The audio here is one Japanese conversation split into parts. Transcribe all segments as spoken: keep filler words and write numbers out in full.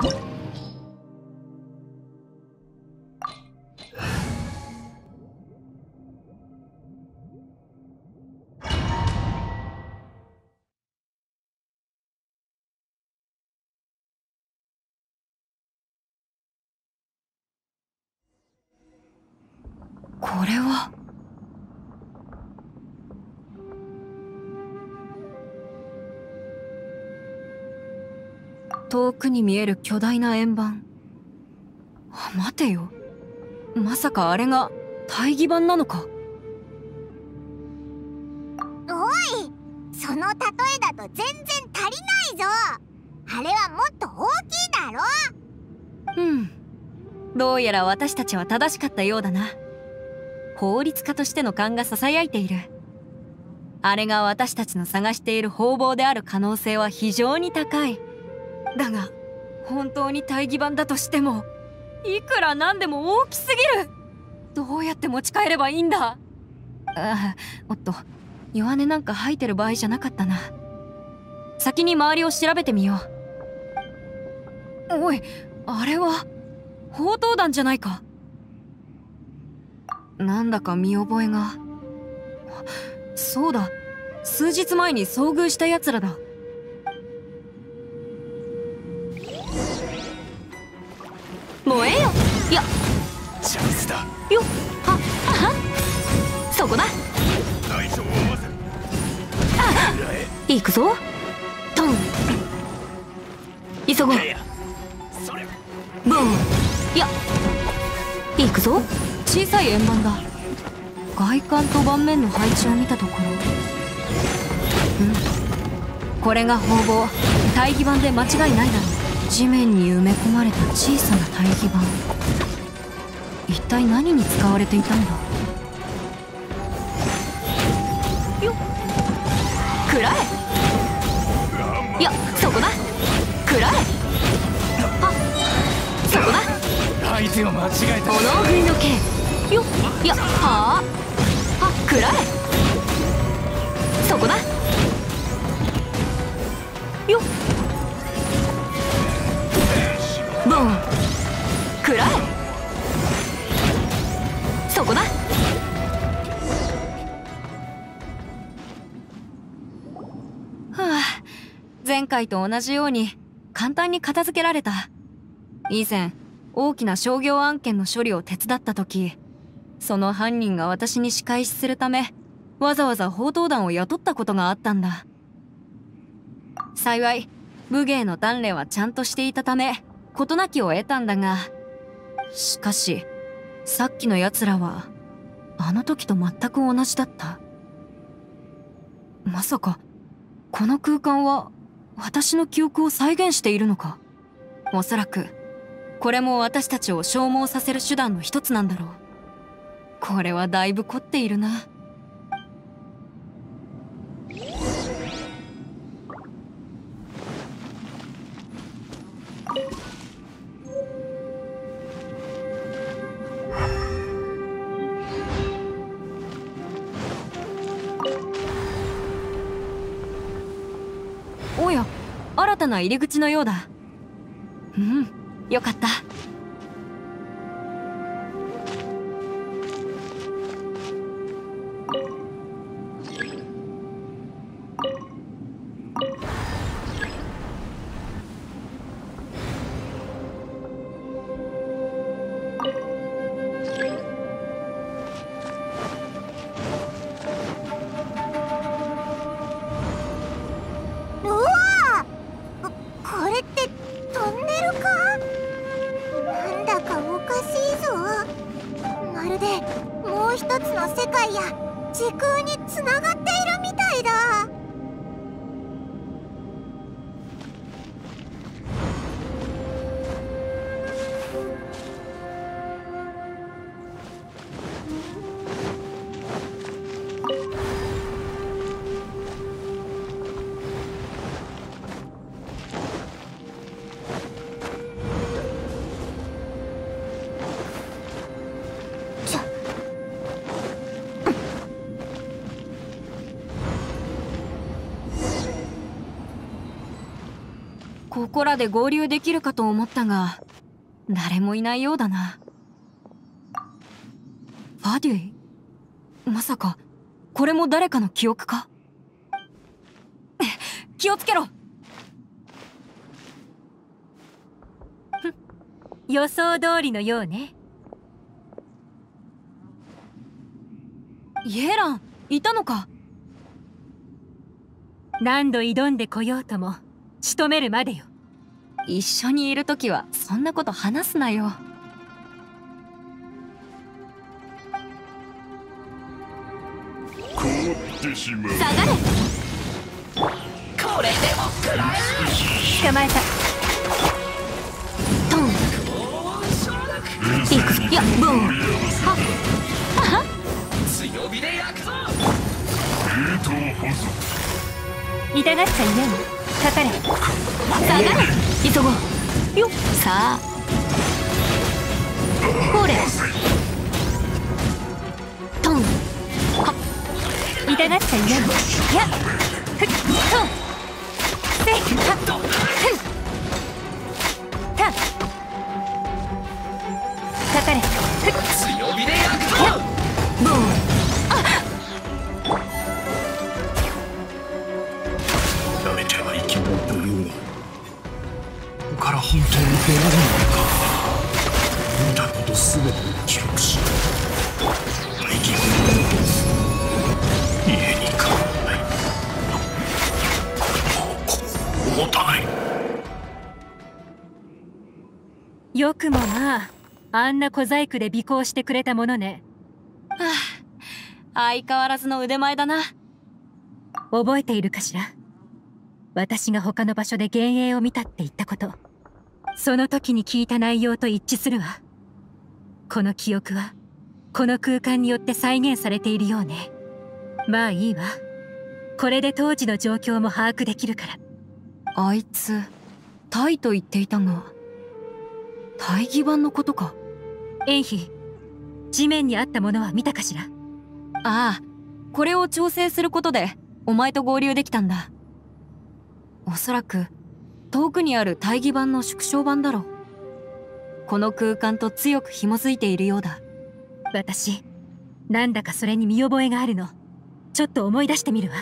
これは遠くに見える巨大な円盤。待てよ、まさかあれが大義板なのか。 おい、その例えだと全然足りないぞ。あれはもっと大きいだろ。 うん、どうやら私たちは正しかったようだな。法律家としての勘がささやいている。あれが私たちの探している方々である可能性は非常に高い。だが本当に大義板だとしても、いくらなんでも大きすぎる。どうやって持ち帰ればいいんだ。ああ、おっと、弱音なんか吐いてる場合じゃなかったな。先に周りを調べてみよう。おい、あれは砲塔弾じゃないか。なんだか見覚えが。そうだ、数日前に遭遇したやつらだ。燃えよ。いや、 チャンスだよっ、はっはっ、そこだ。 大将を合わせる。 あっ、行くぞ。トン、急ごう。 それブーン。いや、行くぞ。小さい円盤だ。外観と盤面の配置を見たところ、うん、これが方々大義板で間違いないだろう。地面に埋め込まれた小さな大義板、一体何に使われていたんだ。よっ、食らえ。いや、そこだ。食らえ。あ、そこだ。 相手を間違えた。 おのふいのけ。よっ、いや、はあ、あ、食らえ。そこだ。よっ、ボン、食らえ。そこだ。はあ、前回と同じように簡単に片付けられた。以前大きな商業案件の処理を手伝った時、その犯人が私に仕返しするためわざわざ砲塔弾を雇ったことがあったんだ。幸い武芸の鍛錬はちゃんとしていたため事なきを得たんだが、しかしさっきのやつらはあの時と全く同じだった。まさかこの空間は私の記憶を再現しているのか。おそらくこれも私たちを消耗させる手段の一つなんだろう。これはだいぶ凝っているな。おや、新たな入り口のようだ。うん、よかった。 時空につながっているみたいだ。 ここらで合流できるかと思ったが、誰もいないようだな。ファデュイ、まさかこれも誰かの記憶か？気をつけろ。 予想通りのようね。 イエラン、いたのか？ 何度挑んでこようとも仕留めるまでよ。 一緒にいるときはそんなこと話すなよ。 凍ってしまう。 下がれ。 これでも食らえ。 捕まえた。トン。いくよ、ボーン。はっ。 強火で焼くぞ。 冷凍保存。 痛がっちゃいないの。かかれ。下がれ。急ごう。よっ。さあ。ほれ。トン。はっ。痛がっちゃいないの。やっ。ふっ。トン。せい。はっ。ふん。た。かかれ。ふっ。 強火で焼くぞ。 ボーン。 やめてはいけないというが、ここから本当に出られないのか。見たことすべてを記録し、大義を家に帰らない。もうこう持たない。 よくもまあ、あんな小細工で尾行してくれたものね。 はあ、相変わらずの腕前だな。 覚えているかしら？私が他の場所で幻影を見たって言ったこと。その時に聞いた内容と一致するわ。この記憶はこの空間によって再現されているようね。まあいいわ。これで当時の状況も把握できるから。 あいつタイと言っていたが、大義版のことか？ エンヒ、地面にあったものは見たかしら？ ああ、これを調整することでお前と合流できたんだ。おそらく遠くにある大義版の縮小版だろう。この空間と強く紐づいているようだ。 私、なんだかそれに見覚えがあるの。ちょっと思い出してみるわ。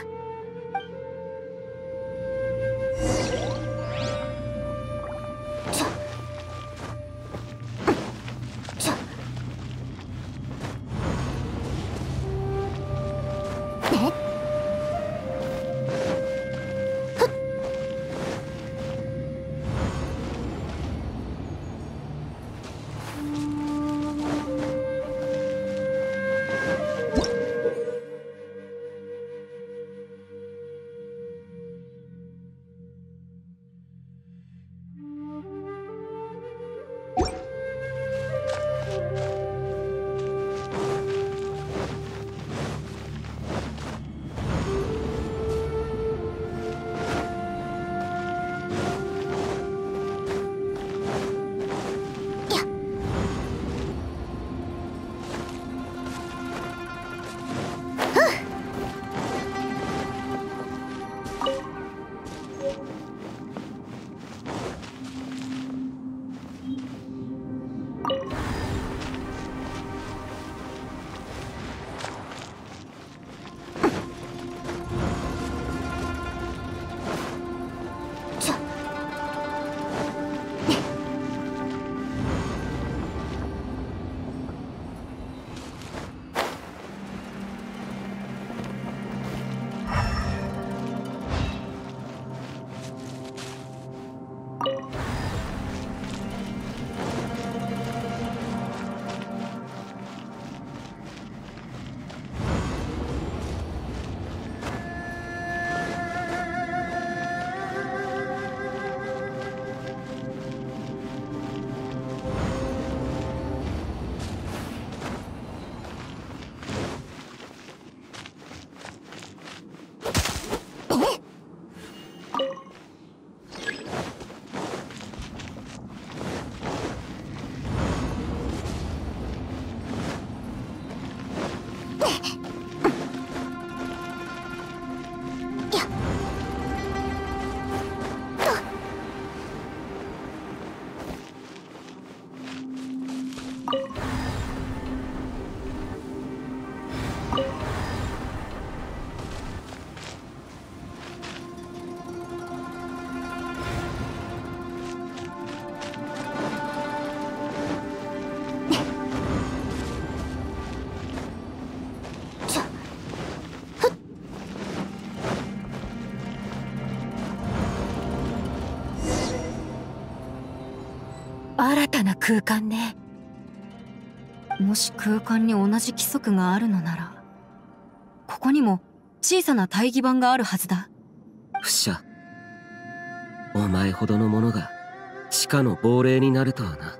新たな空間ね。 もし空間に同じ規則があるのなら、ここにも小さな大義板があるはずだ。 フシャ、お前ほどの者が地下の亡霊になるとはな。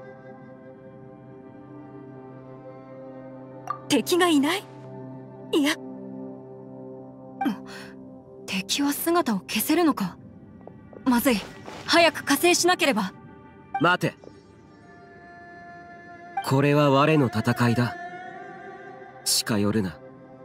敵がいない？いや、 敵は姿を消せるのか。まずい、早く加勢しなければ。 待て、これは我の戦いだ。近寄るな。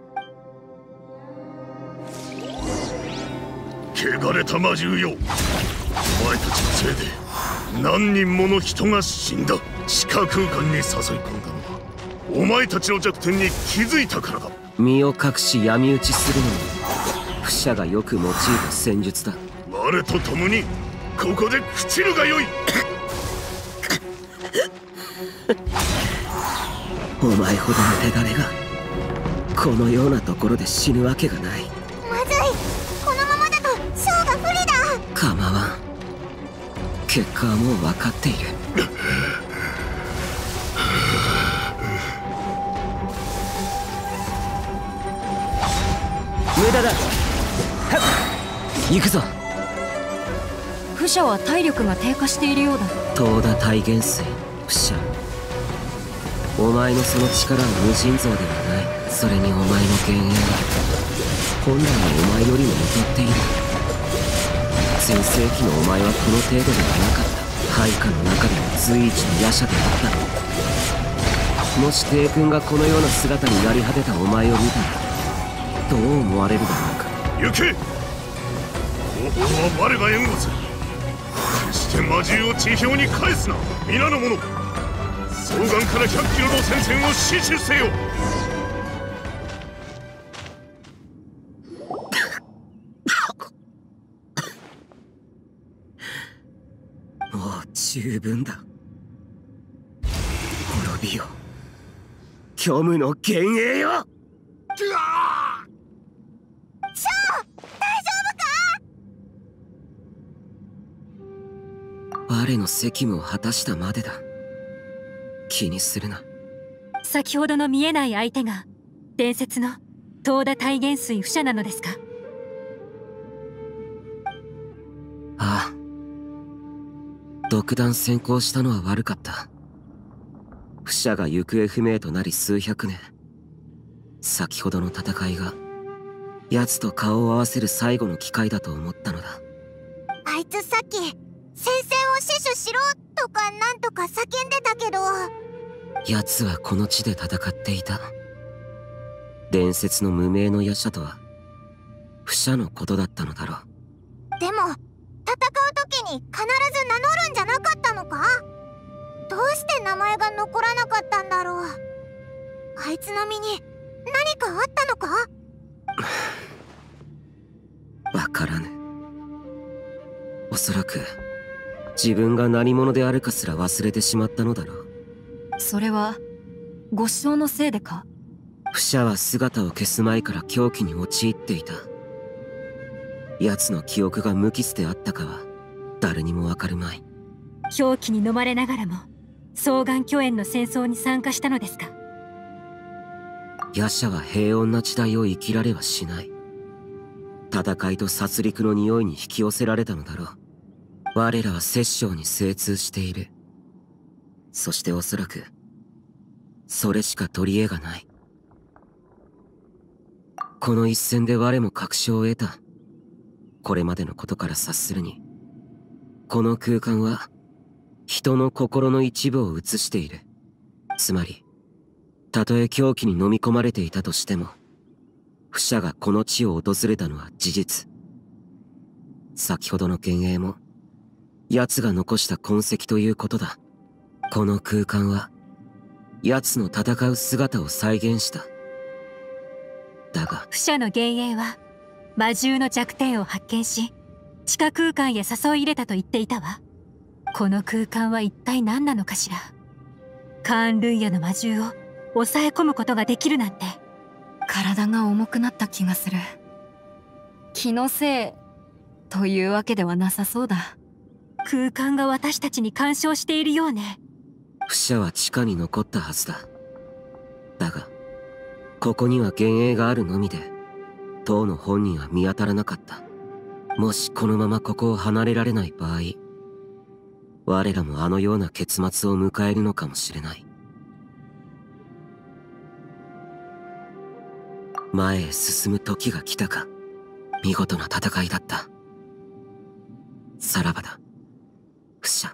汚れた魔獣よ、お前たちのせいで何人もの人が死んだ。地下空間に誘い込んだのはお前たちの弱点に気づいたからだ。 身を隠し闇討ちするのにフシャがよく用いた戦術だ。 我と共にここで朽ちるがよい。 お前ほどの手だれがこのようなところで死ぬわけがない。 まずい、このままだとショーが不利だ。 構わん、結果はもう分かっている。無駄だ。行くぞ。 フシャは体力が低下しているようだ。 東田大元帥フシャ、お前のその力は無尽蔵ではない。それにお前の幻影は本来のお前よりも劣っている。全盛期のお前はこの程度ではなかった。配下の中でも随一の夜叉であった。もし帝君がこのような姿になり果てたお前を見たらどう思われるだろうか。 行け、方法は我が援護する。決して魔獣を地表に返すな。皆の者、双眼からひゃくキロの戦線を死守せよ。 もう十分だ。滅びよ、虚無の幻影よ。我の責務を果たしたまでだ。気にするな。 先ほどの見えない相手が伝説の東田大元帥フシャなのですか？ ああ、独断専行したのは悪かった。フシャが行方不明となり数百年、先ほどの戦いが奴と顔を合わせる最後の機会だと思ったのだ。 あいつさっき戦線を死守しろとかなんとか叫んでたけど、 奴はこの地で戦っていた。伝説の無名の夜叉とはフシャのことだったのだろう。 でも戦う時に必ず名乗るんじゃなかったのか？どうして名前が残らなかったんだろう。あいつの身に何かあったのか？ わからぬ。おそらく自分が何者であるかすら忘れてしまったのだろう。 それはご師匠のせいでか？ フシャは姿を消す前から狂気に陥っていた。奴の記憶が無傷であったかは誰にもわかるまい。 狂気に飲まれながらも双眼巨炎の戦争に参加したのですか？ 夜叉は平穏な時代を生きられはしない。戦いと殺戮の匂いに引き寄せられたのだろう。我らは殺生に精通している。そしておそらくそれしか取り柄がない。この一戦で我も確証を得た。これまでのことから察するに、この空間は人の心の一部を映している。つまりたとえ狂気に飲み込まれていたとしても、フシャがこの地を訪れたのは事実。先ほどの幻影も奴が残した痕跡ということだ。この空間は奴の戦う姿を再現した。だがフシャの幻影は魔獣の弱点を発見し地下空間へ誘い入れたと言っていたわ。この空間は一体何なのかしら。カーン・ルイヤの魔獣を抑え込むことができるなんて。 体が重くなった気がする。気のせいというわけではなさそうだ。 空間が私たちに干渉しているようね。 不死は地下に残ったはずだ。だがここには幻影があるのみで当の本人は見当たらなかった。もしこのままここを離れられない場合、我らもあのような結末を迎えるのかもしれない。前へ進む時が来たか。見事な戦いだった。さらばだ、不死。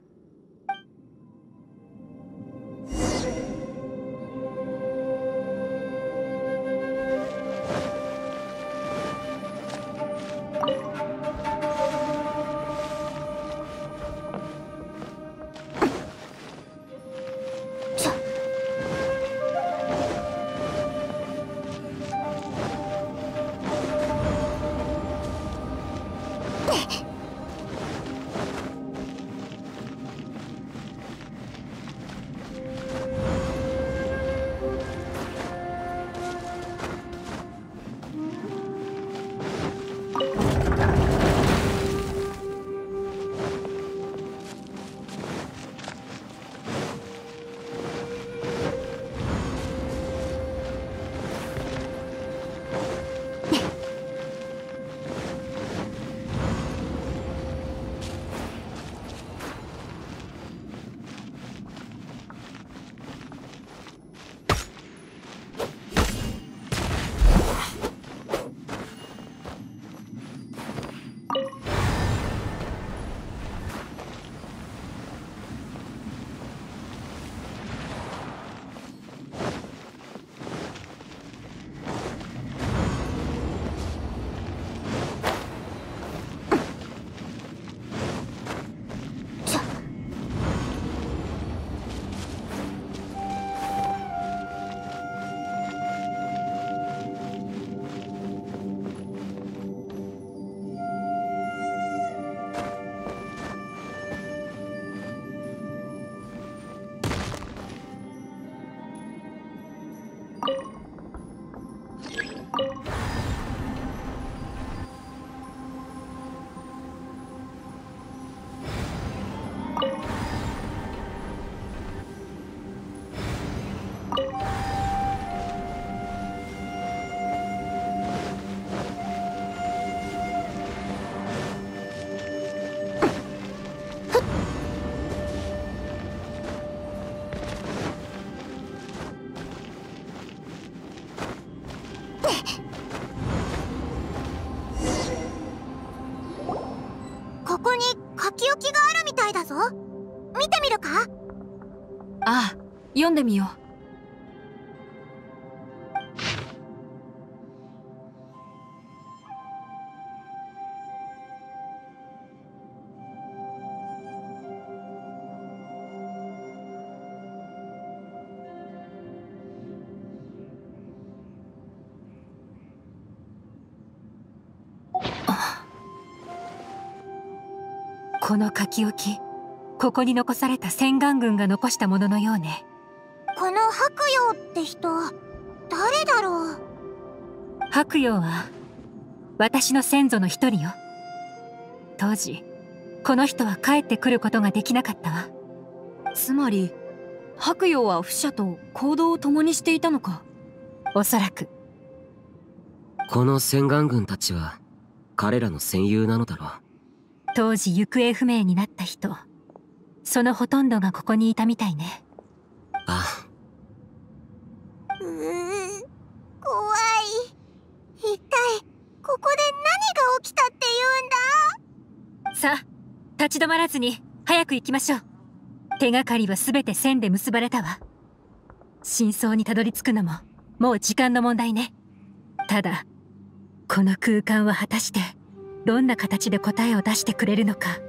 ここに書き置きがあるみたいだぞ。見てみるか？ ああ、読んでみよう。 この書き置き、ここに残された千眼軍が残したもののようね。 この白陽って人、誰だろう？ 白陽は私の先祖の一人よ。当時この人は帰ってくることができなかったわ。 つまり白陽は不死と行動を共にしていたのか。 おそらく。 この千眼軍たちは彼らの戦友なのだろう。 当時行方不明になった人、そのほとんどがここにいたみたいね。 あうーん、怖い。一体ここで何が起きたって言うんだ？ さあ、立ち止まらずに早く行きましょう。手がかりは全て線で結ばれたわ。真相にたどり着くのももう時間の問題ね。ただこの空間は果たしてどんな形で答えを出してくれるのか。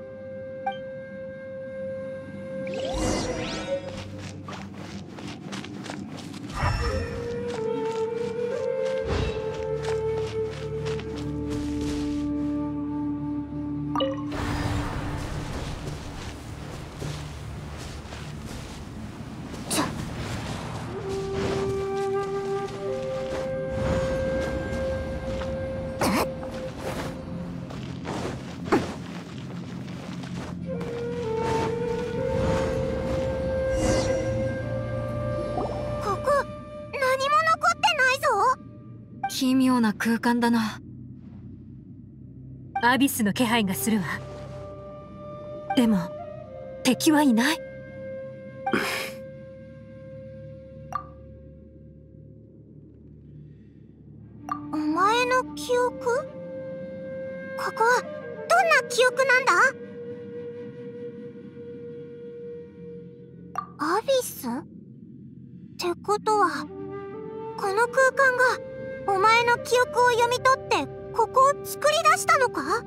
奇妙な空間だな。 アビスの気配がするわ。でも敵はいない。 お前の記憶？ここはどんな記憶なんだ？アビス？ってことはこの空間がお前の記憶を読み取ってここを作り出したのか？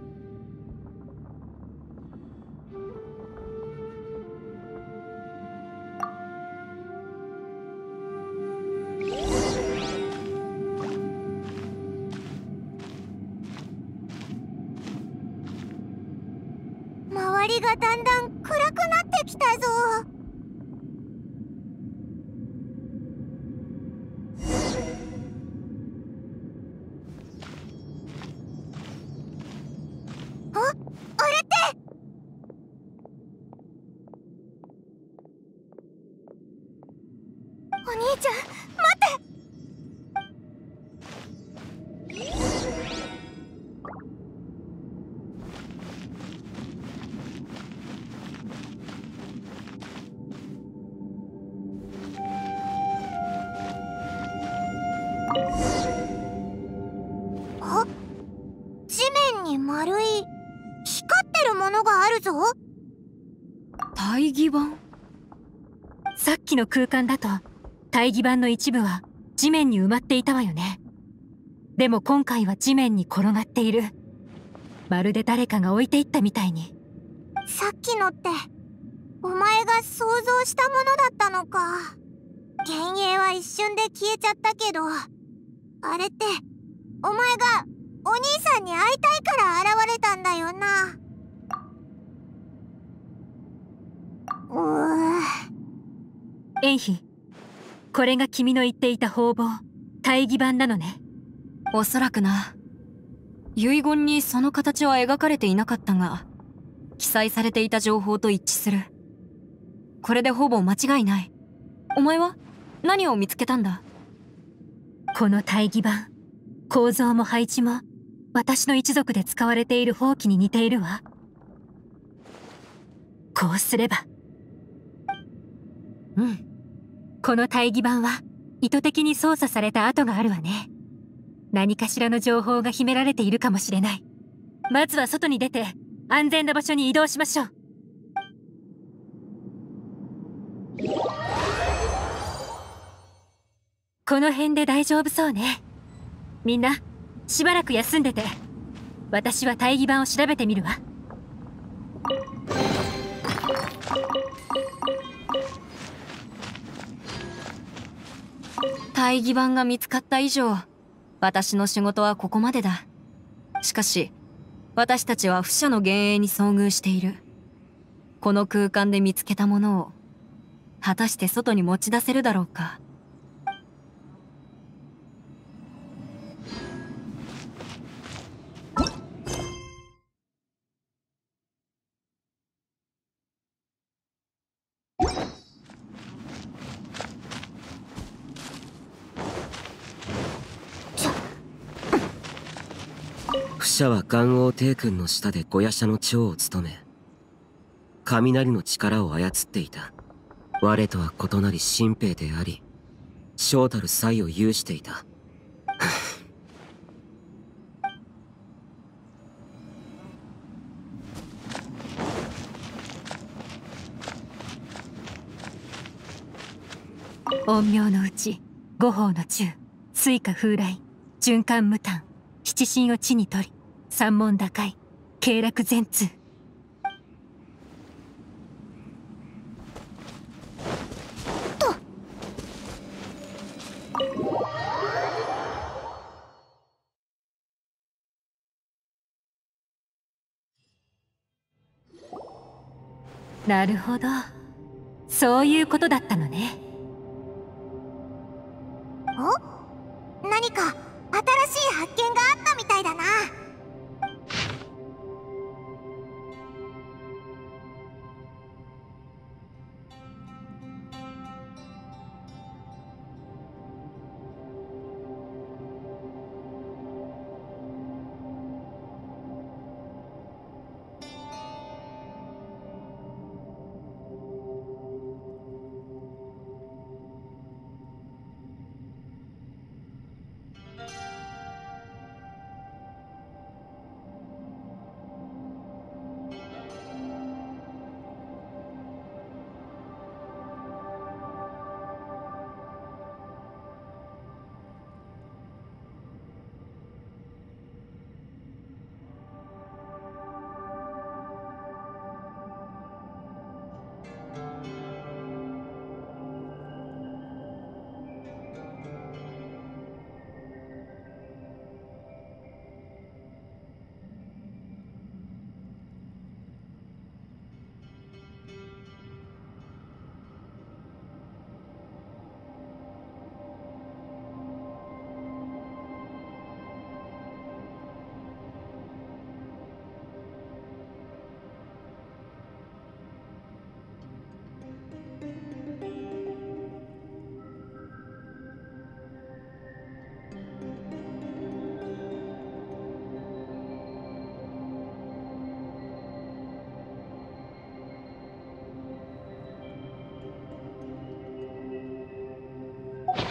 周りがだんだん暗くなってきたぞ。あ、あれって。お兄ちゃん、待って。あ、地面に丸い光ってるものがあるぞ。 大義板？ さっきの空間だと大義板の一部は地面に埋まっていたわよね。でも今回は地面に転がっている。まるで誰かが置いていったみたいに。 さっきのってお前が想像したものだったのか。幻影は一瞬で消えちゃったけど、あれってお前がお兄さんに会いたいから現れたんだよな。うー。 エンヒ、これが君の言っていた方々、大義板なのね。 おそらくな。遺言にその形は描かれていなかったが、記載されていた情報と一致する。これでほぼ間違いない。お前は何を見つけたんだ？ この大義板、構造も配置も私の一族で使われている宝器に似ているわ。こうすれば。うん。この大義板は意図的に操作された跡があるわね。何かしらの情報が秘められているかもしれない。まずは外に出て安全な場所に移動しましょう。この辺で大丈夫そうね。みんなしばらく休んでて。私は大義板を調べてみるわ。 大義板が見つかった以上、私の仕事はここまでだ。しかし私たちは不赦の幻影に遭遇している。この空間で見つけたものを果たして外に持ち出せるだろうか。 フシャは元王帝君の下でゴヤ社の長を務め、雷の力を操っていた。我とは異なり新兵であり、将たる才を有していた。 陰陽のうち五法の中、水火風来、循環無胆、七神を地に取り、三門打開、経絡全通。なるほど、そういうことだったのね。 お？何か新しい発見があったみたいだな。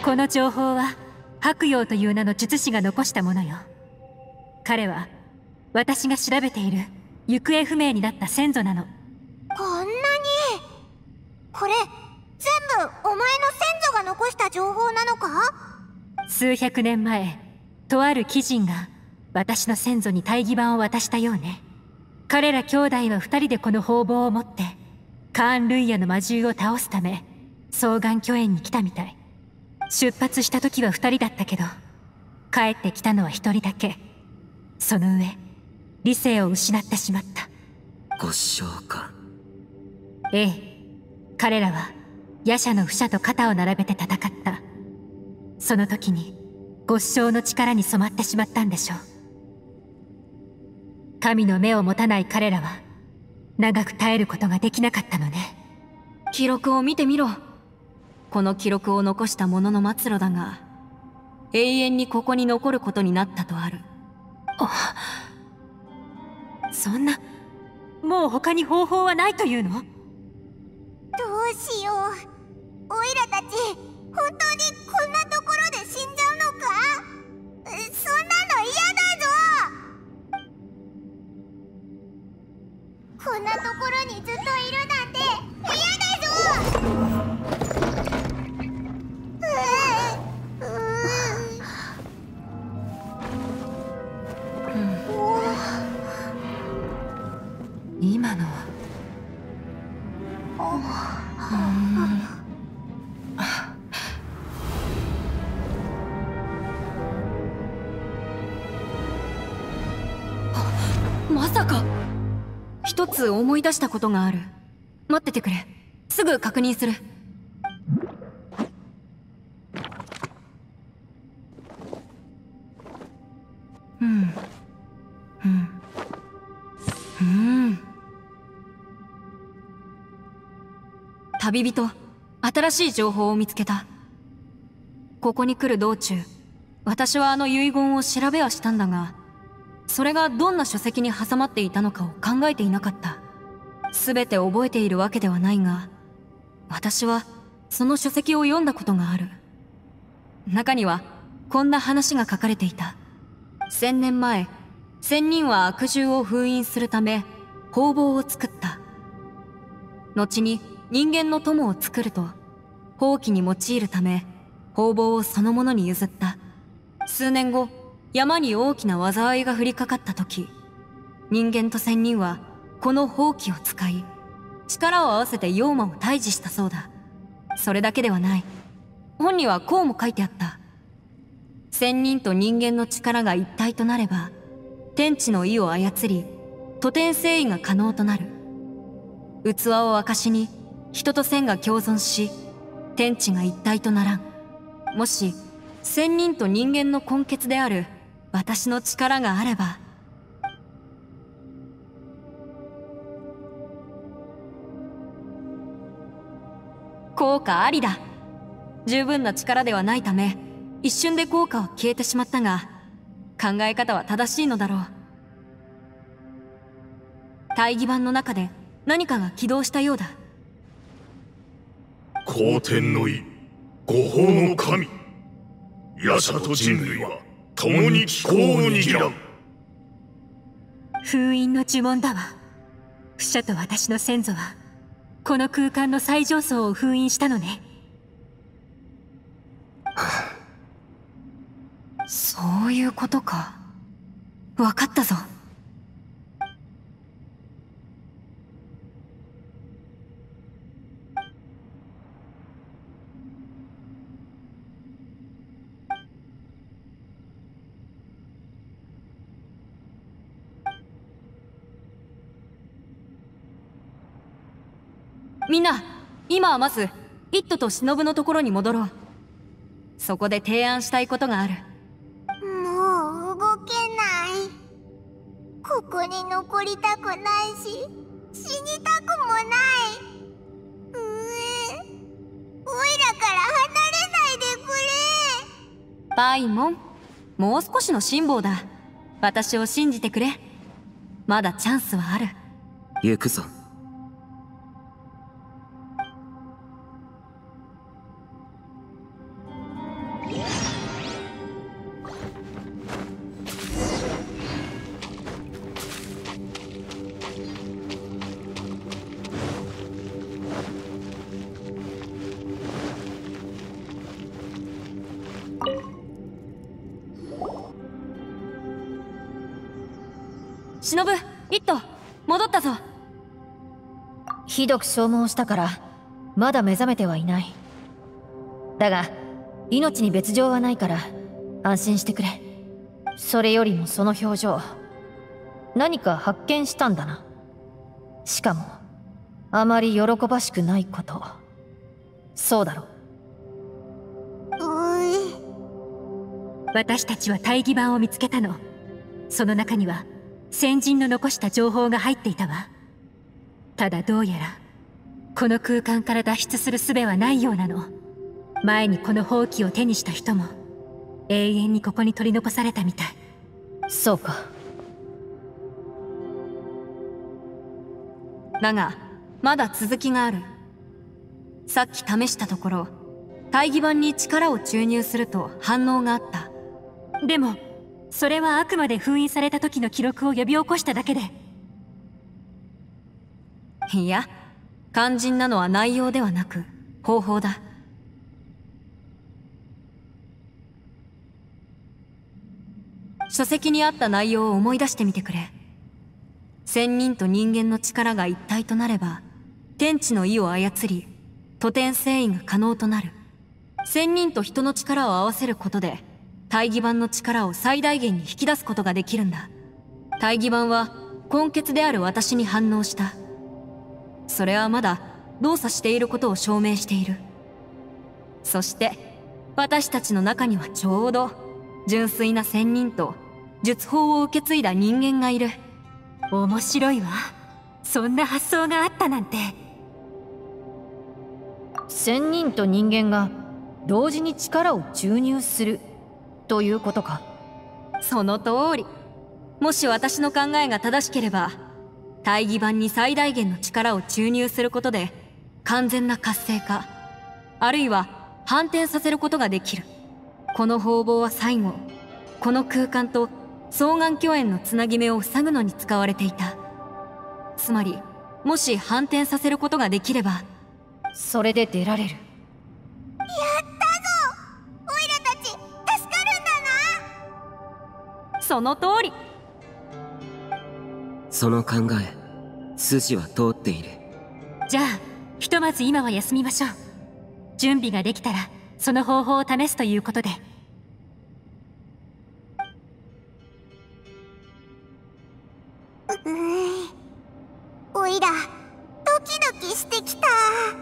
この情報は白陽という名の術師が残したものよ。彼は私が調べている行方不明になった先祖なの。 こんなに。これ全部お前の先祖が残した情報なのか？ 数百年前、とある貴人が私の先祖に大義板を渡したようね。彼ら兄弟は二人でこの宝棒を持ってカーン・ルイヤの魔獣を倒すため双眼巨園に来たみたい。出発した時は二人だったけど、帰ってきたのは一人だけ。その上理性を失ってしまった。 ご師匠か。 ええ、彼らは夜叉の不者と肩を並べて戦った。その時にご師匠の力に染まってしまったんでしょう。神の目を持たない彼らは長く耐えることができなかったのね。 記録を見てみろ。この記録を残した者の末路だが、永遠にここに残ることになったとある。 あ、そんな、もう他に方法はないというの？ どうしよう。オイラたち本当にこんなところで死んじゃうのか？そんなの嫌だぞ。こんなところにずっといるなんて嫌だぞ。 今のはまさか。一つ思い出したことがある。待っててくれ。すぐ確認する。うんうんうん旅人、新しい情報を見つけた。ここに来る道中、私はあの遺言を調べはしたんだが、それがどんな書籍に挟まっていたのかを考えていなかった。全て覚えているわけではないが、私はその書籍を読んだことがある。中にはこんな話が書かれていた。千年前、仙人は悪獣を封印するため宝棒を作った。後に人間の友を作ると、法器に用いるため宝棒をそのものに譲った。数年後、山に大きな災いが降りかかった時、人間と仙人はこの法器を使い、力を合わせて妖魔を退治したそうだ。それだけではない。本にはこうも書いてあった。仙人と人間の力が一体となれば、天地の意を操り、徒天征夷が可能となる。器を証に人と仙が共存し、天地が一体とならん。もし仙人と人間の根血である私の力があれば、効果ありだ。十分な力ではないため、一瞬で効果は消えてしまったが、考え方は正しいのだろう。大義板の中で何かが起動したようだ。 皇天の意、五法の神。夜叉と人類は共に気候を握らん。 封印の呪文だわ。不者と私の先祖はこの空間の最上層を封印したのね。 そういうことか。分かったぞ。みんな、今はまずイットと忍のところに戻ろう。そこで提案したいことがある。 もう動けない。ここに残りたくないし、死にたくもない。うえ、おいらから離れないでくれ。 パイモン、もう少しの辛抱だ。私を信じてくれ。まだチャンスはある。 行くぞ。 忍、イット、戻ったぞ。 ひどく消耗したからまだ目覚めてはいない。だが命に別状はないから安心してくれ。それよりもその表情、何か発見したんだな。しかもあまり喜ばしくないこと。そうだろ。 うい。 私たちは大義板を見つけたの。その中には先人の残した情報が入っていたわ。ただどうやらこの空間から脱出する術はないようなの。前にこの宝器を手にした人も永遠にここに取り残されたみたい。 そうか。 だがまだ続きがある。さっき試したところ、大義板に力を注入すると反応があった。 でもそれはあくまで封印された時の記録を呼び起こしただけで。 いや、肝心なのは内容ではなく方法だ。書籍にあった内容を思い出してみてくれ。仙人と人間の力が一体となれば、天地の意を操り、徒天遷移が可能となる。仙人と人の力を合わせることで、大義板の力を最大限に引き出すことができるんだ。大義板は根血である私に反応した。それはまだ動作していることを証明している。そして私たちの中にはちょうど純粋な仙人と術法を受け継いだ人間がいる。 面白いわ。そんな発想があったなんて。 仙人と人間が同時に力を注入するということか。 その通り。もし私の考えが正しければ、大義板に最大限の力を注入することで完全な活性化、あるいは反転させることができる。この方法は最後、この空間と双眼鏡園のつなぎ目を塞ぐのに使われていた。つまりもし反転させることができれば、 それで出られる。 やったぞ。オイラたち助かるんだな。 その通り。 その考え、筋は通っている。 じゃあひとまず今は休みましょう。準備ができたらその方法を試すということで。 うい。オイラドキドキしてきた。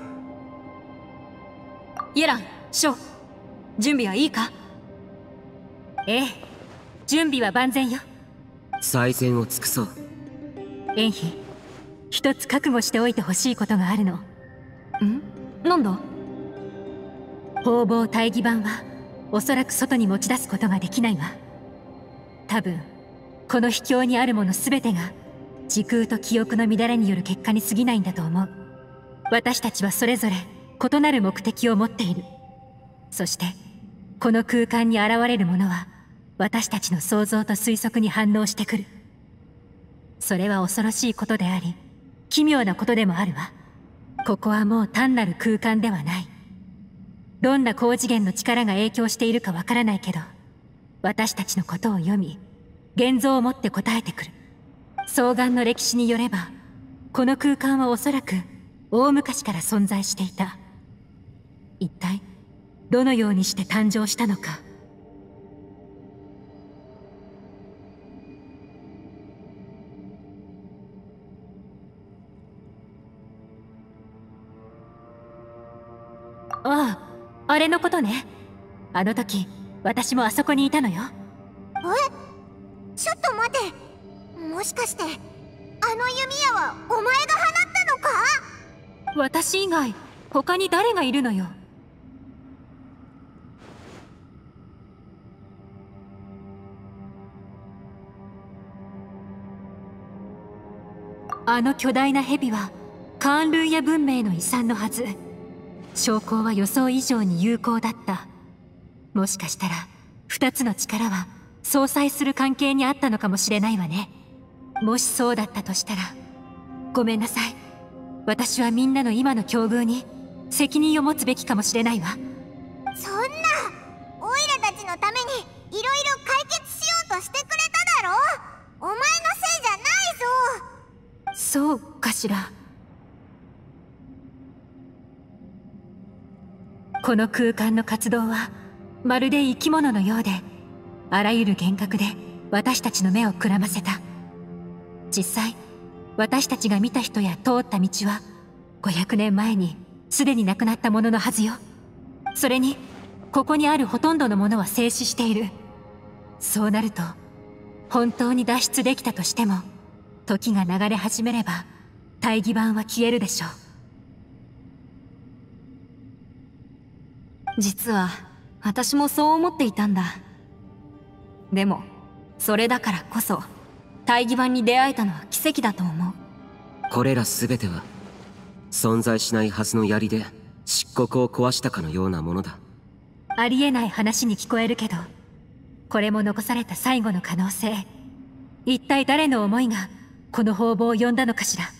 イエラン、ショー、準備はいいか？ ええ、準備は万全よ。 最善を尽くそう。 エンヒ、一つ覚悟しておいてほしいことがあるの。 ん？なんだ？ 方々大義板はおそらく外に持ち出すことができないわ。多分この秘境にあるもの全てが時空と記憶の乱れによる結果に過ぎないんだと思う。私たちはそれぞれ異なる目的を持っている。そしてこの空間に現れるものは私たちの想像と推測に反応してくる。それは恐ろしいことであり奇妙なことでもあるわ。ここはもう単なる空間ではない。どんな高次元の力が影響しているかわからないけど、私たちのことを読み現像をもって答えてくる。双眼の歴史によればこの空間はおそらく大昔から存在していた。一体どのようにして誕生したのか。ああ、あれのことね。あの時私もあそこにいたのよ。 え？ちょっと待て。もしかしてあの弓矢はお前が放ったのか？ 私以外他に誰がいるのよ。あの巨大な蛇はカーンルーヤ文明の遺産のはず。証拠は予想以上に有効だった。もしかしたら二つの力は相殺する関係にあったのかもしれないわね。もしそうだったとしたらごめんなさい。私はみんなの今の境遇に責任を持つべきかもしれないわ。 そんな、オイラたちのためにいろいろ解決しようとしてくれただろ。お前のせいじゃないそうかしら。この空間の活動はまるで生き物のようで、あらゆる幻覚で私たちの目をくらませた。実際私たちが見た人や通った道はごひゃくねんまえにすでに亡くなったもののはずよ。それにここにあるほとんどのものは静止している。そうなると本当に脱出できたとしても、時が流れ始めれば大義板は消えるでしょう。 実は私もそう思っていたんだ。でもそれだからこそ大義板に出会えたのは奇跡だと思う。 これら全ては存在しないはずの槍で漆黒を壊したかのようなものだ。 ありえない話に聞こえるけど、これも残された最後の可能性。一体誰の思いがこの方々を呼んだのかしら。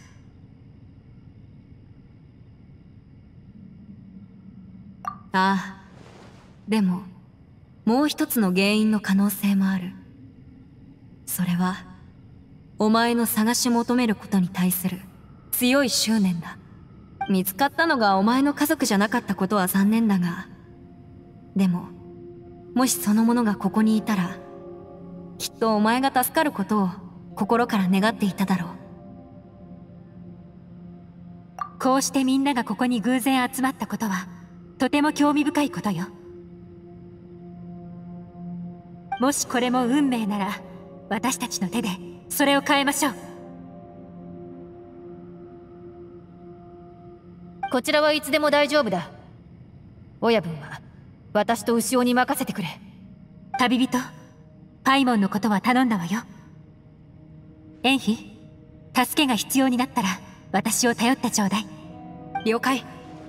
ああ、でももう一つの原因の可能性もある。それはお前の探し求めることに対する強い執念だ。見つかったのがお前の家族じゃなかったことは残念だが、でももしその者がここにいたら、きっとお前が助かることを心から願っていただろう。 こうしてみんながここに偶然集まったことはとても興味深いことよ。もしこれも運命なら、私たちの手でそれを変えましょう。 こちらはいつでも大丈夫だ。親分は私と牛尾に任せてくれ。 旅人、パイモンのことは頼んだわよ。エンヒ、助けが必要になったら私を頼ってちょうだい。 了解。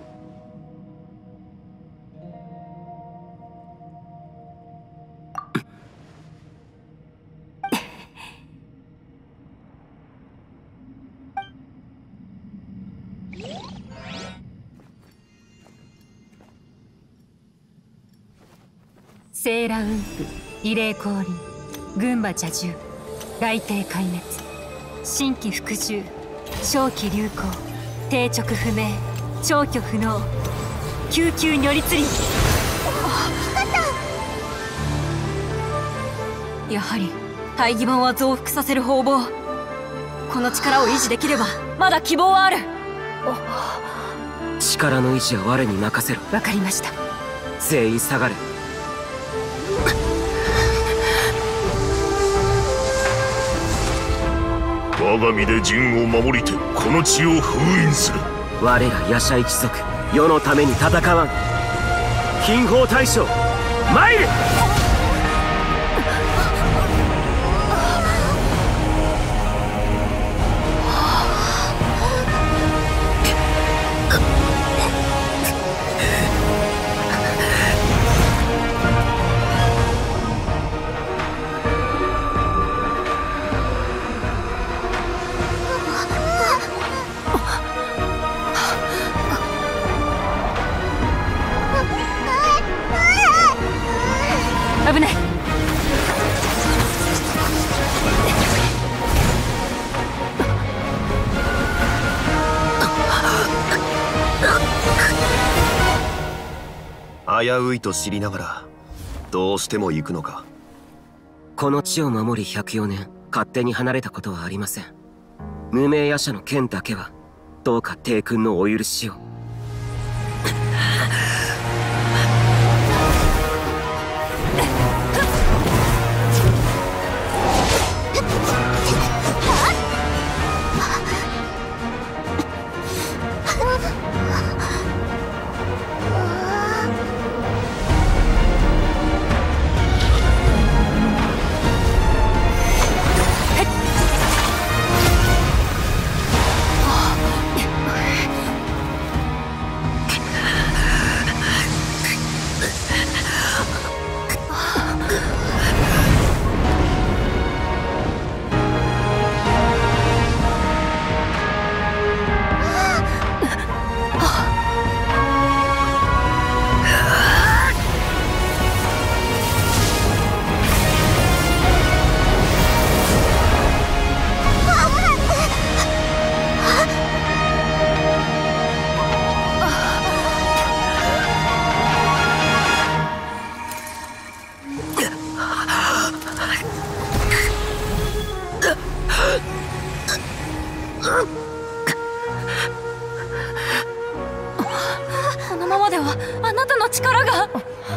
セーラウンプ、異例降臨、群馬蛇獣、雷帝壊滅、新規服従、正気流行、定直不明、消去不能、救急如律輪。 やはり大義板は増幅させる方々。この力を維持できればまだ希望はある。 力の維持は我に任せろ。 わかりました。 全員下がれ。 我が身で陣を守りてこの地を封印する。 我ら夜叉一族、世のために戦わん。金砲大将参る。 危ない。 危ういと知りながらどうしても行くのか。 この地を守りひゃくよねん勝手に離れたことはありません。無名夜叉の剣だけはどうか帝君のお許しを。 あなたの力が。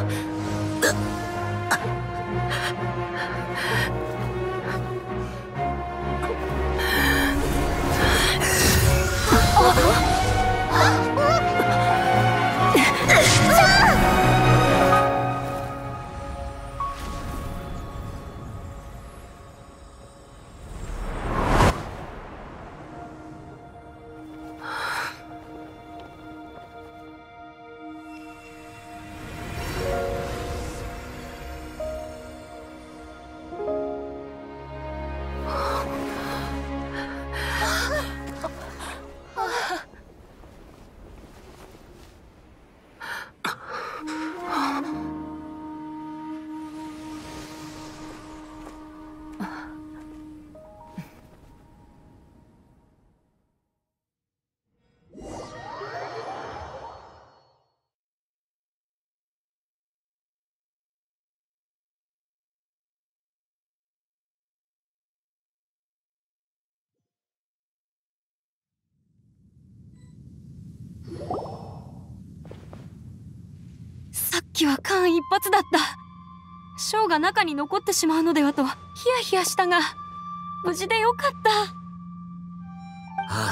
さっきは間一髪だった。ショーが中に残ってしまうのではとヒヤヒヤしたが、無事でよかった。はあ、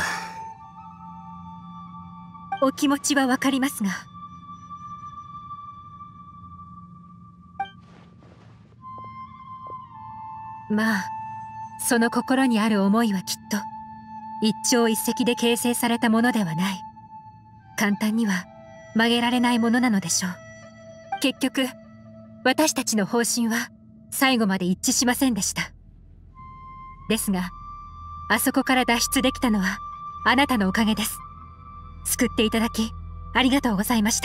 お気持ちはわかりますが、まあその心にある思いはきっと一朝一夕で形成されたものではない。簡単には曲げられないものなのでしょう。結局私たちの方針は最後まで一致しませんでした。ですがあそこから脱出できたのはあなたのおかげです。救っていただきありがとうございました。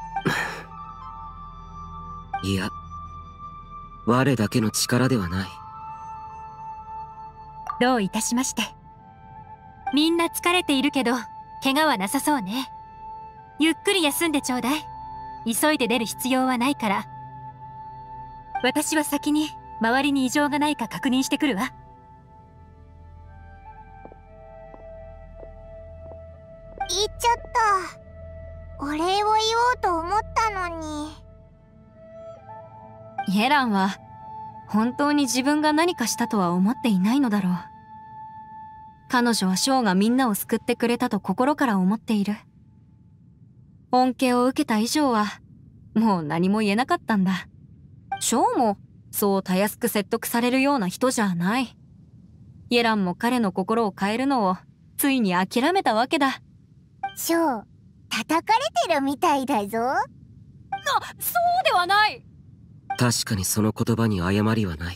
いや、我だけの力ではない。 どういたしまして。みんな疲れているけど怪我はなさそうね。ゆっくり休んでちょうだい。急いで出る必要はないから。私は先に周りに異常がないか確認してくるわ。 言っちゃった。お礼を言おうと思ったのに。 イエランは本当に自分が何かしたとは思っていないのだろう。彼女はショーがみんなを救ってくれたと心から思っている。恩恵を受けた以上はもう何も言えなかったんだ。ショーもそうたやすく説得されるような人じゃない。イエランも彼の心を変えるのをついに諦めたわけだ。 ショー、叩かれてるみたいだぞ。な、 そうではない。 確かにその言葉に誤りはない。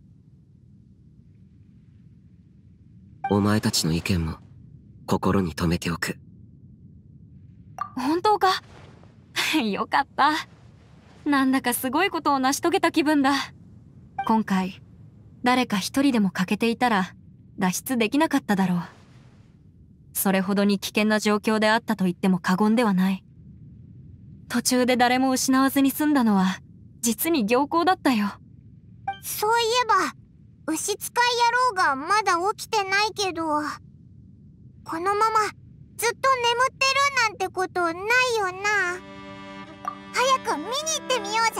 お前たちの意見も心に留めておく。 本当か？よかった。なんだかすごいことを成し遂げた気分だ。今回誰か一人でも欠けていたら脱出できなかっただろう。それほどに危険な状況であったと言っても過言ではない。途中で誰も失わずに済んだのは実に良好だったよ。 そういえば牛使い野郎がまだ起きてないけど、このままずっと眠ってるなんてことないよな。早く見に行ってみようぜ。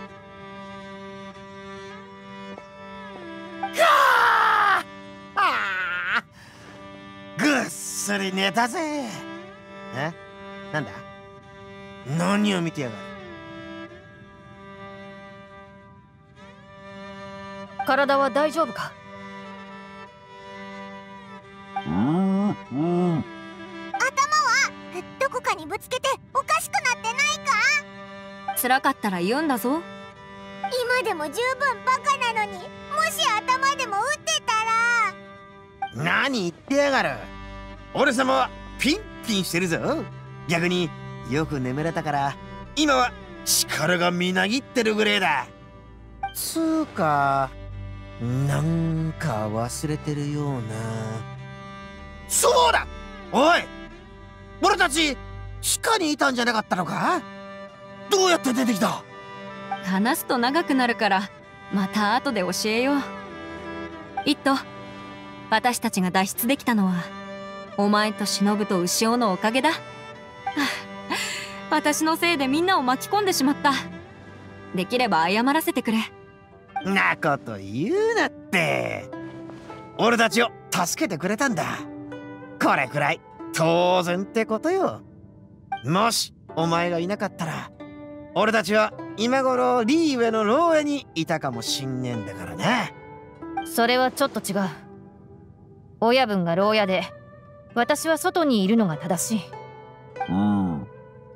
はあ、ぐっすり寝たぜ。え、なんだ？何を見てやがる。 体は大丈夫か？ うんうん。頭はどこかにぶつけておかしくなってないか？ 辛かったら言うんだぞ。 今でも十分バカなのに、もし頭でも打ってたら。 何言ってやがる。俺様はピンピンしてるぞ。逆によく眠れたから今は力がみなぎってるぐらいだ。つーかなんか忘れてるような。そうだ、おい、俺たち地下にいたんじゃなかったのか？どうやって出てきた？ 話すと長くなるからまた後で教えよう。イット、私たちが脱出できたのはお前と忍と牛尾のおかげだ。 私のせいでみんなを巻き込んでしまった。できれば謝らせてくれ。 なこと言うなって。俺たちを助けてくれたんだ。これくらい当然ってことよ。もしお前がいなかったら俺たちは今頃リーウェの牢屋にいたかもしんねえんだからな。 それはちょっと違う。親分が牢屋で私は外にいるのが正しい。 うん。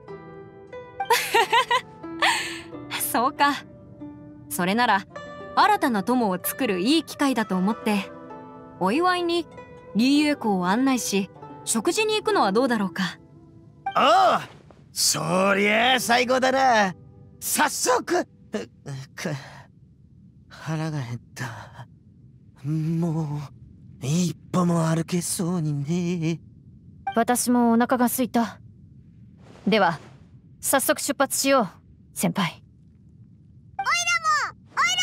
そうか。それなら新たな友を作るいい機会だと思ってお祝いにリーウェ港を案内し食事に行くのはどうだろうか。 おう、そりゃあ最高だな。早速。か腹が減った。もう一歩も歩けそうにね。 私もお腹が空いた。では早速出発しよう、先輩。 おいらもおい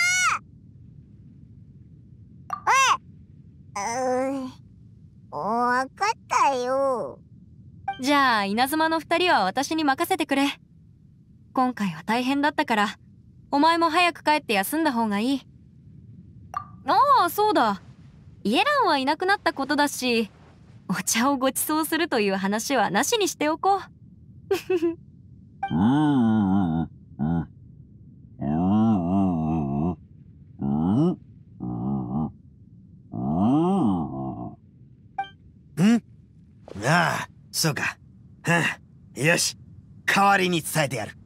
らも行く。おい、うーわかったよ。 じゃあ稲妻の二人は私に任せてくれ。今回は大変だったからお前も早く帰って休んだ方がいい。ああ、そうだ。イエランはいなくなったことだしお茶をご馳走するという話はなしにしておこう。 うんうんうんうんうんうんうん。ああ、そうか。はあ、よし、代わりに伝えてやる。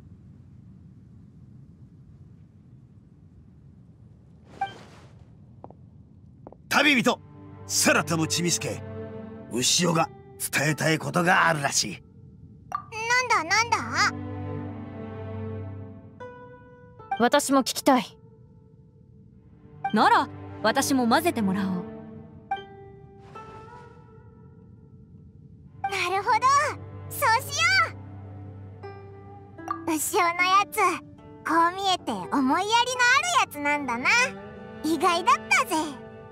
旅人、空飛ぶちびすけ、牛尾が伝えたいことがあるらしい。 なんだなんだ。 私も聞きたい。 なら私も混ぜてもらおう。 なるほど、そうしよう。牛尾のやつ、こう見えて思いやりのあるやつなんだな。意外だったぜ。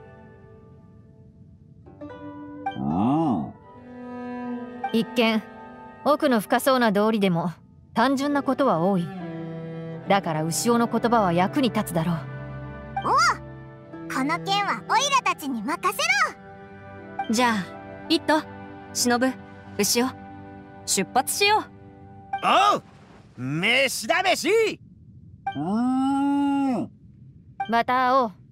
一見奥の深そうな道理でも単純なことは多い。だから牛尾の言葉は役に立つだろう。 おう、この件はオイラたちに任せろ。 じゃあイット、忍、牛尾、出発しよう。 おう、飯だ飯。 うん。 また会おう。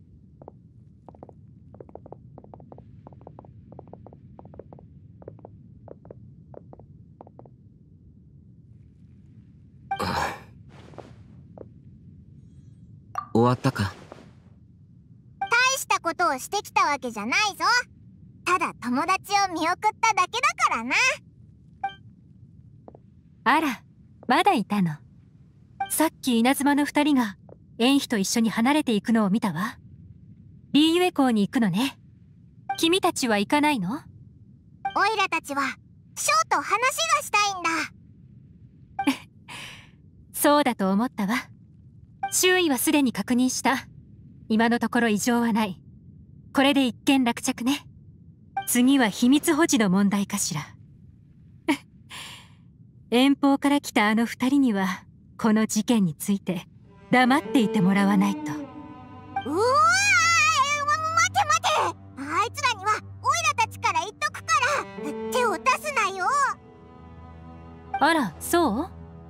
終わったか。 大したことをしてきたわけじゃないぞ。ただ友達を見送っただけだからな。 あら、まだいたの。さっき稲妻の二人が縁妃と一緒に離れていくのを見たわ。リーユエ港に行くのね。君たちは行かないの？ オイラたちはショーと話がしたいんだ。 そうだと思ったわ。周囲はすでに確認した。今のところ異常はない。これで一件落着ね。次は秘密保持の問題かしら。遠方から来たあの二人にはこの事件について黙っていてもらわないと。 うわー、待て待て。あいつらにはオイラたちから言っとくから手を出すなよ。 あら、そう？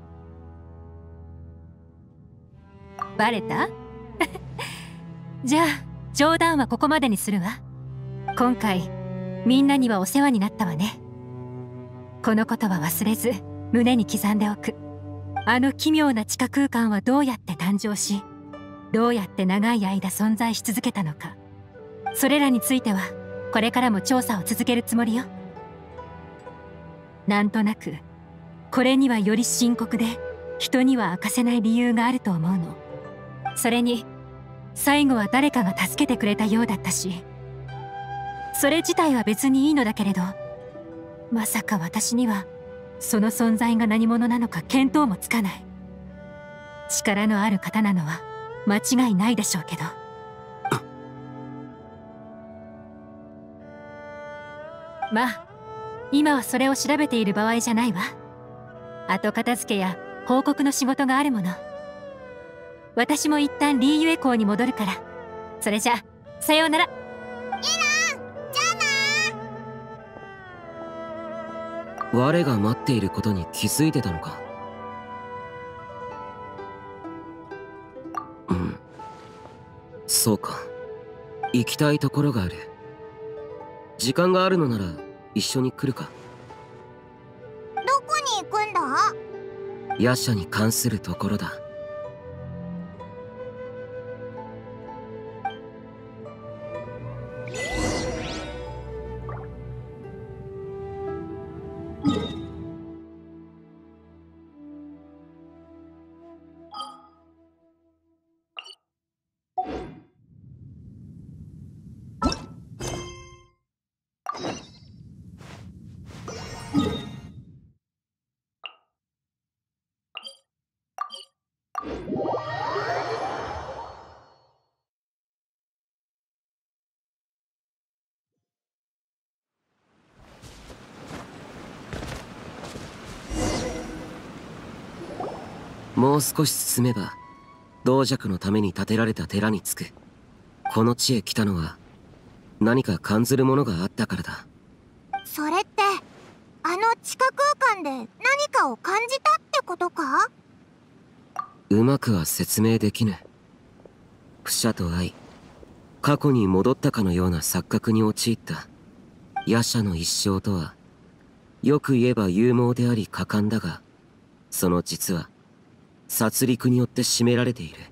バレた？じゃあ冗談はここまでにするわ。今回みんなにはお世話になったわね。このことは忘れず胸に刻んでおく。あの奇妙な地下空間はどうやって誕生し、どうやって長い間存在し続けたのか、それらについてはこれからも調査を続けるつもりよ。なんとなくこれにはより深刻で人には明かせない理由があると思うの。それに最後は誰かが助けてくれたようだったし、それ自体は別にいいのだけれど、まさか私にはその存在が何者なのか見当もつかない。力のある方なのは間違いないでしょうけど。まあ今はそれを調べている場合じゃないわ。 後片付けや報告の仕事があるもの。私も一旦リーユエ港に戻るから。それじゃさようなら。イラン、じゃあな。 我が待っていることに気づいてたのか。うん、そうか。行きたいところがある。時間があるのなら一緒に来るか。 どこに行くんだ？ 夜叉に関するところだ。もう少し進めば道弱のために建てられた寺に着く。この地へ来たのは何か感ずるものがあったからだ。 それってあの地下空間で何かを感じたってことか？ うまくは説明できぬ。不捨と愛、過去に戻ったかのような錯覚に陥った夜叉の一生とは、よく言えば勇猛であり果敢だが、その実は殺戮によって占められている。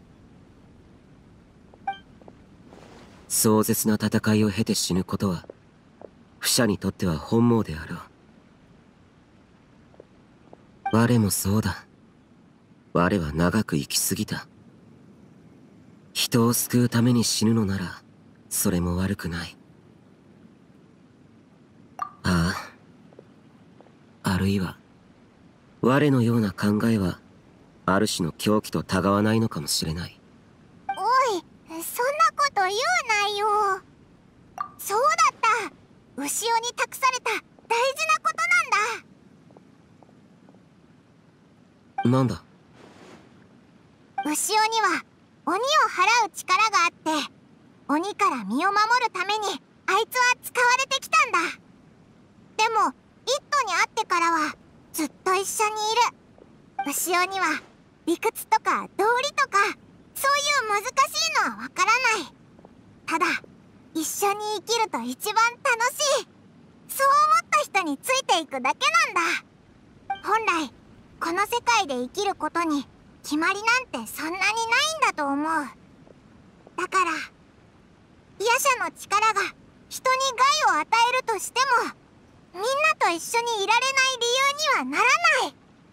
壮絶な戦いを経て死ぬことは不捨にとっては本望であろう。我もそうだ。我は長く生きすぎた。人を救うために死ぬのならそれも悪くない。ああ、あるいは我のような考えはある種の狂気とたがわないのかもしれない。 おい、そんなこと言うなよ。そうだった、牛尾に託された大事なことなんだ。 なんだ？ 牛尾には鬼を払う力があって、鬼から身を守るためにあいつは使われてきたんだ。でも一都に会ってからはずっと一緒にいる。牛尾には理屈とか道理とかそういう難しいのはわからない。ただ一緒に生きると一番楽しい。そう思った人についていくだけなんだ。本来この世界で生きることに決まりなんてそんなにないんだと思う。だから夜叉の力が人に害を与えるとしても、みんなと一緒にいられない理由にはならない。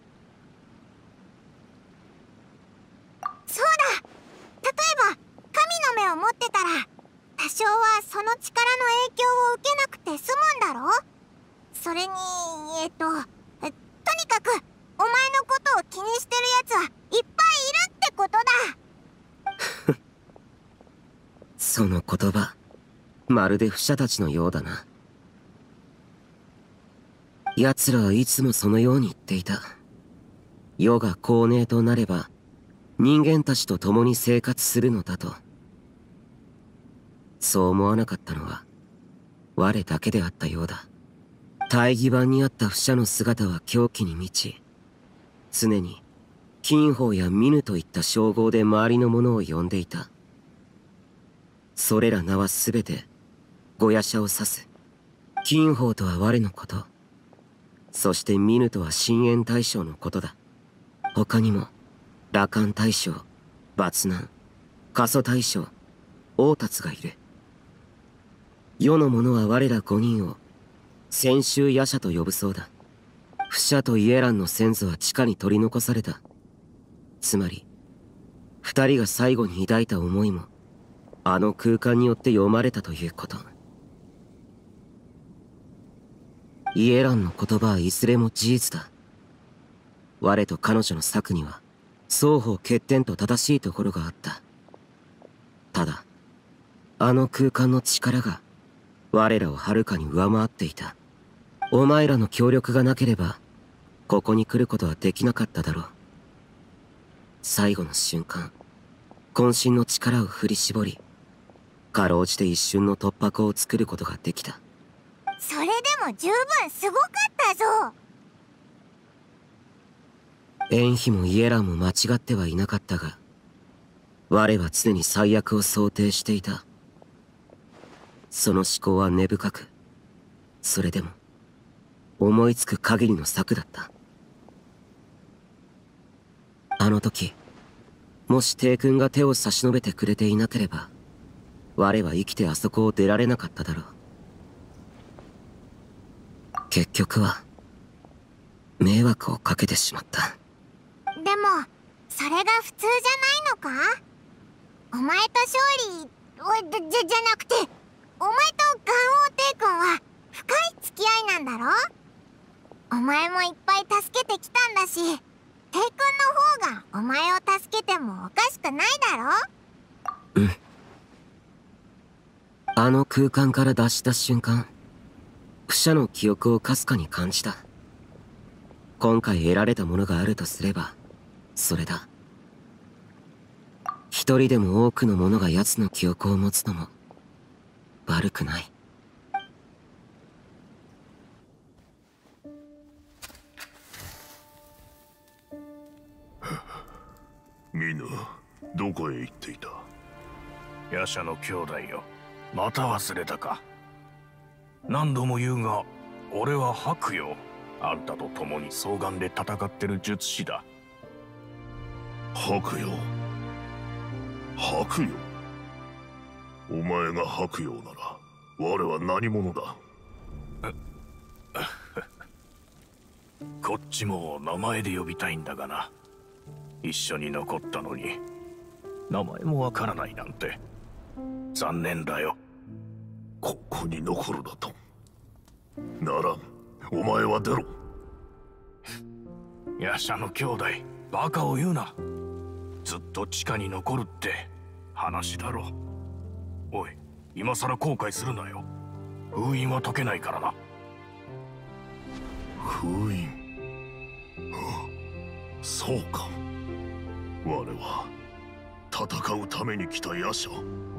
そうだ、例えば神の目を持ってたら多少はその力の影響を受けなくて済むんだろ。それにえっととにかくお前のことを気にしてるやつはいっぱいいるってことだ。 その言葉、まるで不捨たちのようだな。奴らはいつもそのように言っていた。世が公寧となれば人間たちと共に生活するのだと。そう思わなかったのは我だけであったようだ。大義版にあった不捨の姿は狂気に満ち、常に金鳳やミといった称号で周りの者を呼んでいた。それら名はすべてご夜叉を指す。金鳳とは我のこと、そしてミとは深淵大将のことだ。他にも羅漢大将、抜難、過疎大将、大達がいる。世の者は我ら五人を千秋夜叉と呼ぶそうだ。不捨とイエランの先祖は地下に取り残された。つまり二人が最後に抱いた思いもあの空間によって読まれたということ。イエランの言葉はいずれも事実だ。我と彼女の策には双方欠点と正しいところがあった。ただあの空間の力が我らをはるかに上回っていた。お前らの協力がなければここに来ることはできなかっただろう。最後の瞬間、渾身の力を振り絞り、かろうじて一瞬の突破口を作ることができた。 それでも十分すごかったぞ。 エンヒもイエランも間違ってはいなかったが、我は常に最悪を想定していた。その思考は根深く、それでも思いつく限りの策だった。あの時、もし帝君が手を差し伸べてくれていなければ、我は生きてあそこを出られなかっただろう。結局は迷惑をかけてしまった。 でもそれが普通じゃないのか？お前と勝利おじゃじゃなくて、お前とガン王帝君は深い付き合いなんだろ？お前もいっぱい助けてきたんだし、帝君の方がお前を助けてもおかしくないだろ？ うん。あの空間から脱した瞬間、不捨の記憶をかすかに感じた。今回得られたものがあるとすればそれだ。一人でも多くの者が奴の記憶を持つのも悪くない。 みんなどこへ行っていた？ 夜叉の兄弟よ、また忘れたか。何度も言うが、俺は白よ。あんたと共に双眼で戦ってる術師だ。 白よ、白よ。お前が白よなら我は何者だ？ こっちも名前で呼びたいんだがな。一緒に残ったのに名前もわからないなんて残念だよ。 ここに残るだと？ならん、お前は出ろ。 夜叉の兄弟、バカを言うな。ずっと地下に残るって話だろ。おい、今さら後悔するなよ。封印は解けないからな。 封印？そうか。我は戦うために来た夜叉。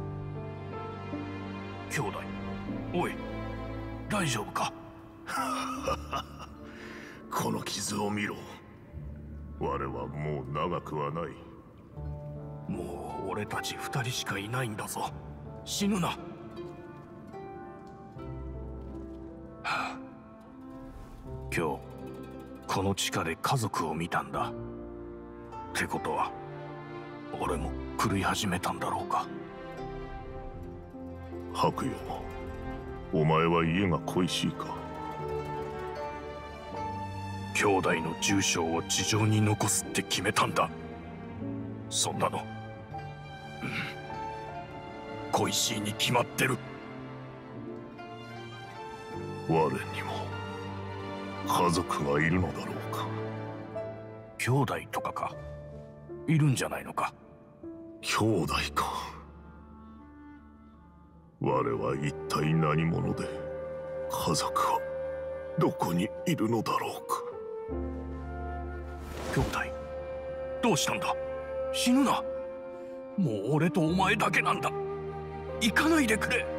兄弟、おい、大丈夫か？ この傷を見ろ。我はもう長くはない。 もう俺たち二人しかいないんだぞ。死ぬな。はあ、今日この地下で家族を見たんだ。ってことは俺も狂い始めたんだろうか。 白よ、お前は家が恋しいか？ 兄弟の住所を地上に残すって決めたんだ。そんなの、うん、恋しいに決まってる。 我にも家族がいるのだろうか？ 兄弟とかか？いるんじゃないのか？ 兄弟か。我は一体何者で、家族はどこにいるのだろうか？ 兄弟、どうしたんだ？死ぬな。もう俺とお前だけなんだ。行かないでくれ。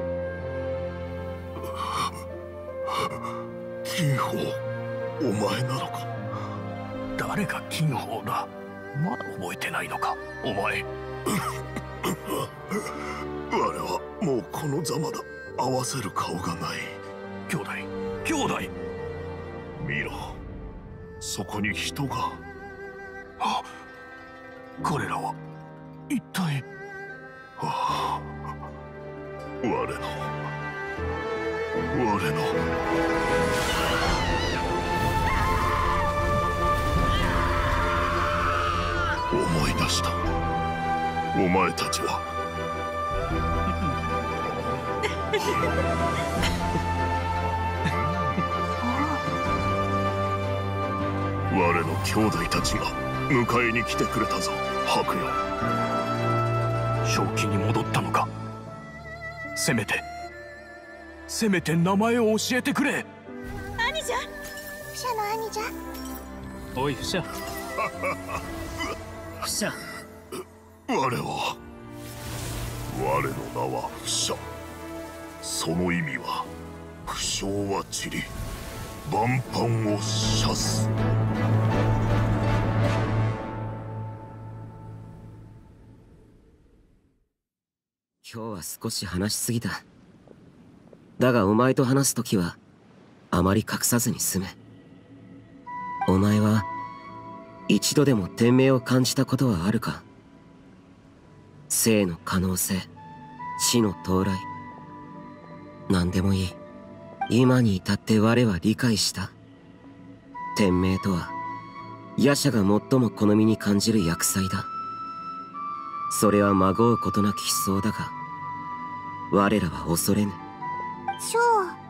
金鳳、お前なのか？ 誰が金鳳だ？まだ覚えてないのか、お前。 我はもうこのざまだ。合わせる顔がない。 兄弟、兄弟。 見ろ、そこに人が。 あ、これらは一体。 ああ、我の我の思い出した。お前たちは我の兄弟たちが迎えに来てくれたぞ、白夜。 正気に戻ったのか？せめてせめて名前を教えてくれ。 兄者、不赦の兄者。 おいフシャ。フシャ。 我は我の名はフシャ。その意味は不祥は散り万般を射す。 今日は少し話しすぎた。だがお前と話すときはあまり隠さずに済む。お前は一度でも天命を感じたことはあるか？生の可能性、死の到来、何でもいい。今に至って我は理解した。天命とは夜叉が最も好みに感じる厄災だ。それはまごうことなき悲壮だが、我らは恐れぬ。 蝶。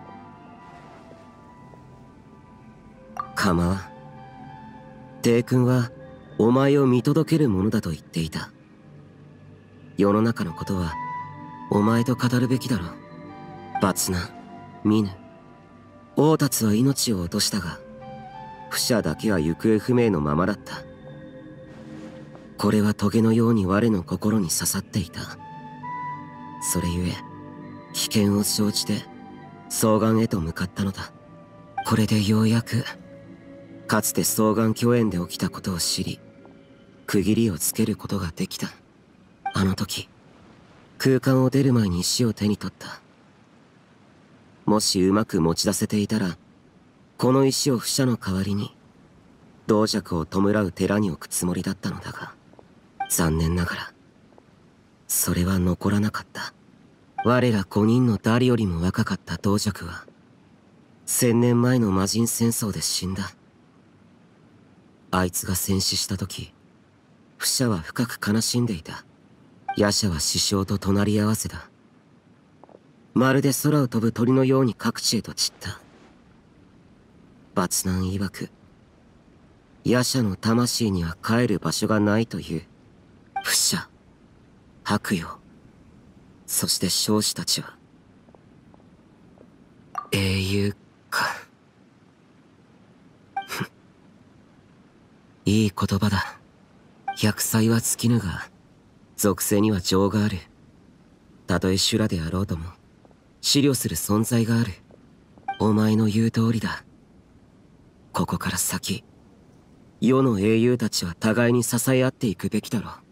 構わん。帝君はお前を見届けるものだと言っていた。世の中のことはお前と語るべきだろう。抜難、見ぬ。王達は命を落としたが、フシャだけは行方不明のままだった。これは棘のように我の心に刺さっていた。それゆえ危険を承知で双眼へと向かったのだ。これでようやくかつて双眼巨炎で起きたことを知り、区切りをつけることができた。あの時空間を出る前に石を手に取った。もしうまく持ち出せていたら、この石をフシャの代わりに同弱を弔う寺に置くつもりだったのだが、残念ながらそれは残らなかった。我ら五人の誰よりも若かった同弱は千年前の魔人戦争で死んだ。あいつが戦死した時、フシャは深く悲しんでいた。夜叉は師匠と隣り合わせだ。まるで空を飛ぶ鳥のように各地へと散った。抜難曰く、夜叉の魂には帰る場所がないという。フシャ、白陽、そして将士たちは英雄か。いい言葉だ。百歳は尽きぬが属性には情がある。たとえ修羅であろうとも思慮する存在がある。お前の言う通りだ。ここから先世の英雄たちは互いに支え合っていくべきだろう。